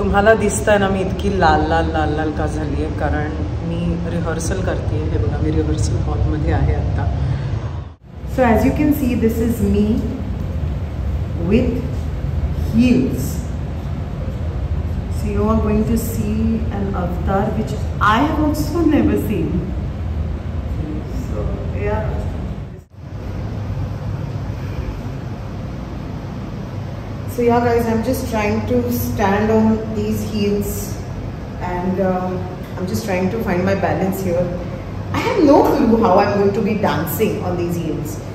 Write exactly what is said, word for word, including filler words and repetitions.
तुम्हाला दिसतंय ना मी इतकी लाल लाल लाल लाल का झाली आहे कारण मी रिहर्सल करते आहे. हे बघा मी रिहर्सल हॉलमध्ये आहे आता. So as you can see this is me with heels. So you are going to see an avatar which I have also never seen. So yeah. So yeah guys, I'm just trying to stand on these heels and um, I'm just trying to find my balance here. I have no clue how I'm going to be dancing on these heels.